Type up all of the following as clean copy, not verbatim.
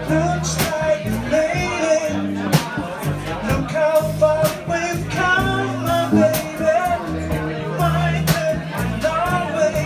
Looks like a lady. Look how far we've come, my baby. Might have long way.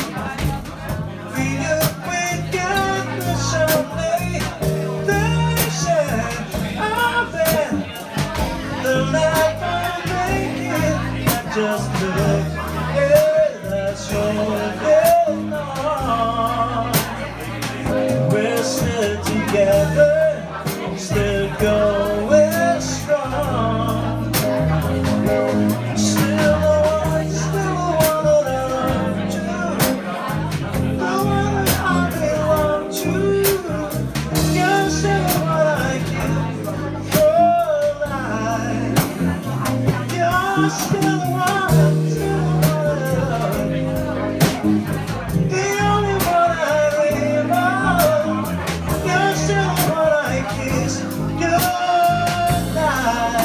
Feel it together someday. They said, I'll bet the life I'm making. I just look at us going on. We're still together, still going strong. Still the one that I love to, the one that I belong to. You're still what I give for life. You're still the one I love. The only one I dream of. You're still what I kiss goodnight.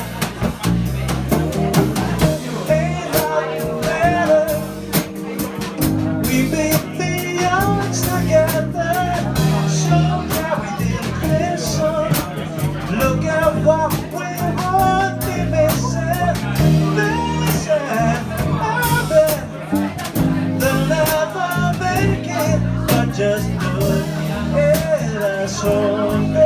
Ain't like better. We beat the odds together. So glad we didn't listen. Look at what we would be missing. Listen, I bet they'll never make it. But just look at us all.